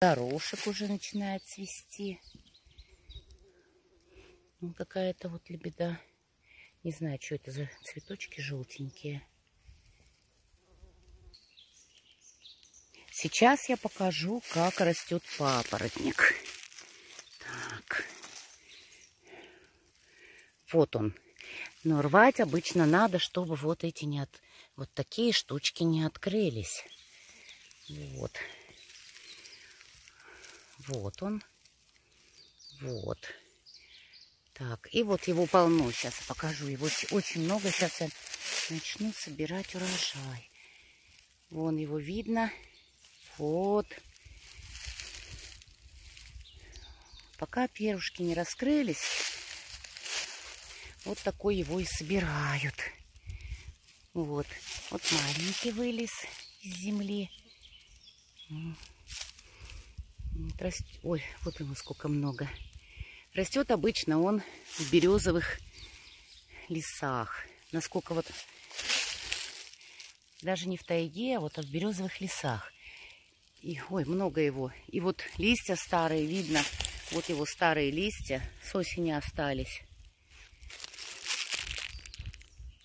Горошек уже начинает цвести. Ну, какая-то вот лебеда. Не знаю, что это за цветочки желтенькие. Сейчас я покажу, как растет папоротник. Так. Вот он. Но рвать обычно надо, чтобы вот эти вот такие штучки не открылись. Вот. Вот он. Вот. Так, и вот его полно. Сейчас я покажу. Его очень много. Сейчас я начну собирать урожай. Вон его видно. Вот. Пока перышки не раскрылись, вот такой его и собирают. Вот. Вот маленький вылез из земли. Ой, вот ему сколько много. Растет обычно он в березовых лесах. Насколько вот, даже не в тайге, а вот в березовых лесах. И, ой, много его. И вот листья старые видно. Вот его старые листья с осени остались.